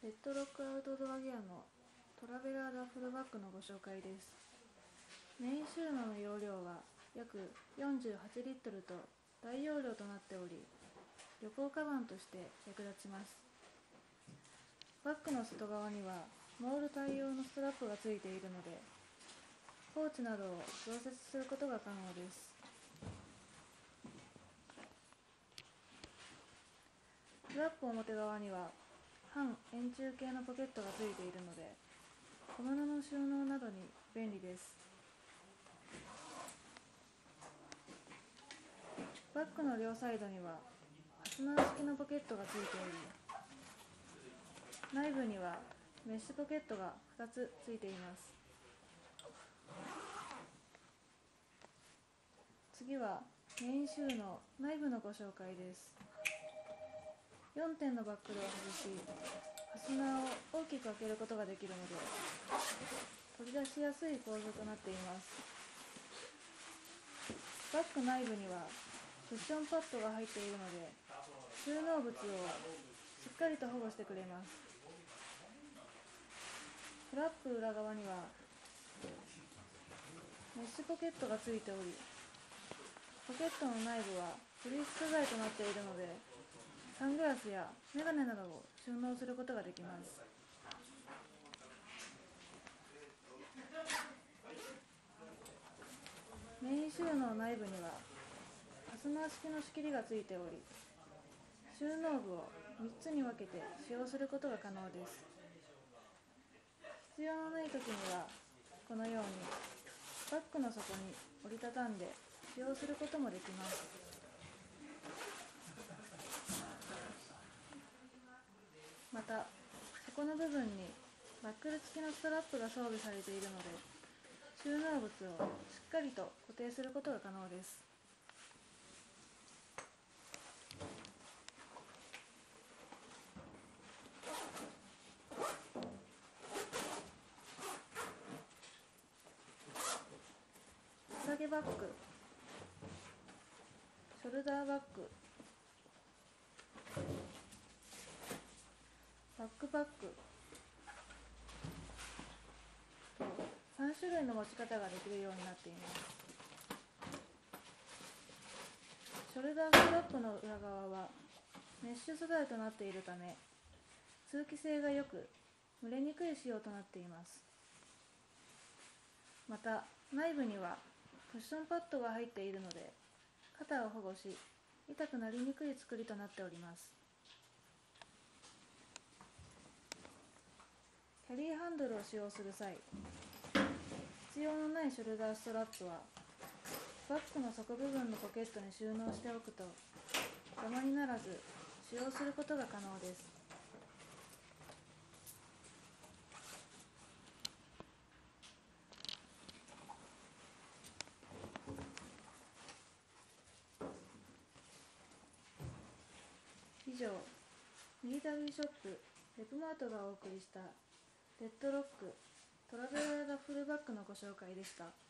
レッドロックアウトドアギアのトラベラーダッフルバッグのご紹介です。メイン収納の容量は約48リットルと大容量となっており、旅行カバンとして役立ちます。バッグの外側にはモール対応のストラップがついているので、ポーチなどを増設することが可能です。フラップ表側には半円柱形のポケットがついているので、小物の収納などに便利です。バッグの両サイドにはファスナー式のポケットがついており、内部にはメッシュポケットが2つついています。次はメイン収納内部のご紹介です。4点のバックルを外し、ファスナーを大きく開けることができるので、取り出しやすい構造となっています。バッグ内部にはクッションパッドが入っているので、収納物をしっかりと保護してくれます。フラップ裏側にはメッシュポケットがついており、ポケットの内部はフリース素材となっているので、サングラスやメガネなどを収納することができます。メイン収納内部にはファスナー式の仕切りがついており、収納具を3つに分けて使用することが可能です。必要のない時にはこのようにバッグの底に折りたたんで使用することもできます。また、底の部分にバックル付きのストラップが装備されているので、収納物をしっかりと固定することが可能です。手提げバッグ、ショルダーバッグ、バックパックと3種類の持ち方ができるようになっています。ショルダーストラップの裏側はメッシュ素材となっているため、通気性が良く蒸れにくい仕様となっています。また、内部にはクッションパッドが入っているので、肩を保護し痛くなりにくい作りとなっております。キャリーハンドルを使用する際、必要のないショルダーストラップはバッグの底部分のポケットに収納しておくと邪魔にならず使用することが可能です。以上、ミリタリーショップレプマートがお送りしたレッドロックトラベラーダッフルバッグのご紹介でした。